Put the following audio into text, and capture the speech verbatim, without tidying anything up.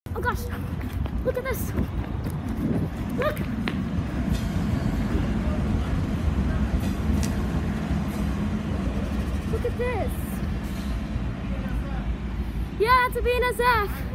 Oh gosh, look at this. Look. Look at this. Yeah, it's a B N S F.